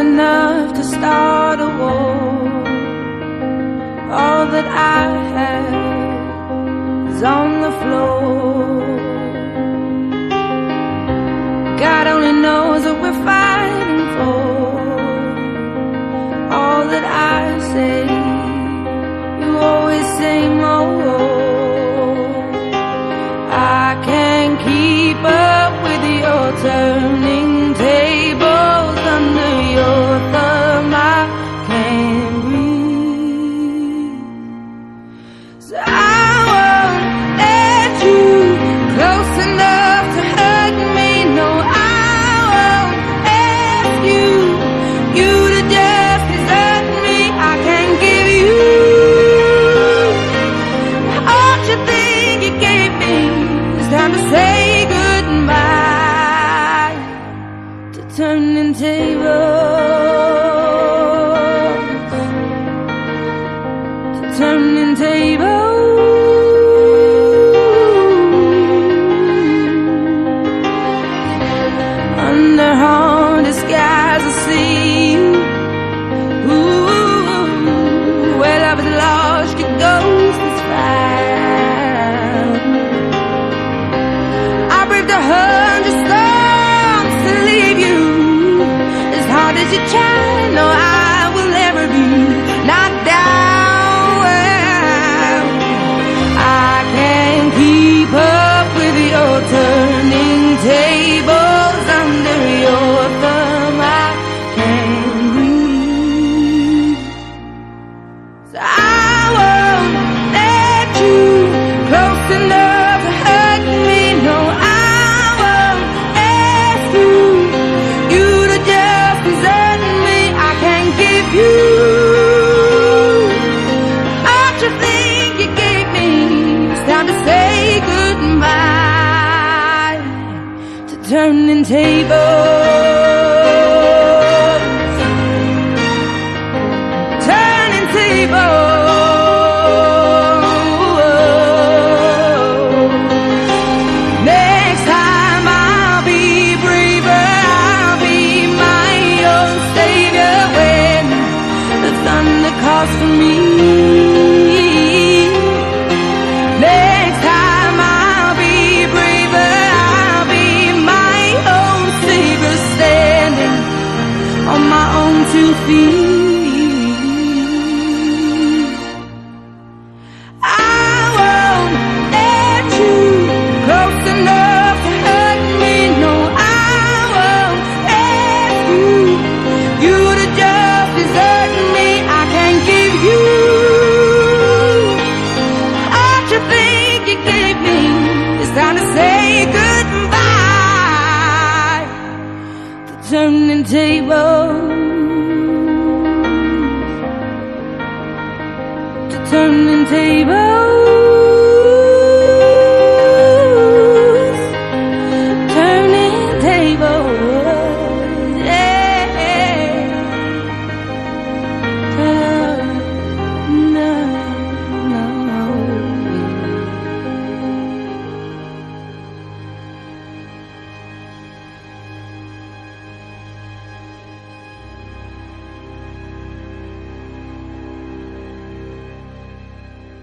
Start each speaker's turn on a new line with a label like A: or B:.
A: enough to start a war. All that I have is on the floor. God only knows what we're fighting for. All that I say, you always say more. I can't keep up with your turning tables under your thumb. I can't breathe, so I won't let you close enough to hurt me. No, I won't ask you to just desert me. I can't give you all you think you gave me. It's time to say goodbye to turning tables, to turning tables. Under haunted skies I see you. Ooh, where love is lost, your ghost is found. I braved 100 storms to leave you. As hard as you try, no, I will never be knocked down. I can't keep up with your turning tables under your thumb. I can't breathe, so I won't let you close enough to hurt me. No, I won't ask you to just desert me. I can't give you all you think you gave me. It's time to say goodbye to turning tables, turning tables. Next time I'll be braver, I'll be my own savior when the thunder calls for me. Next time I'll be braver, I'll be my own savior, standing on my own 2 feet. I won't let you close enough to hurt me. No, I won't ask you to just desert me. I can't give you all you think you gave me. It's time to say goodbye to turning tables, to turning tables.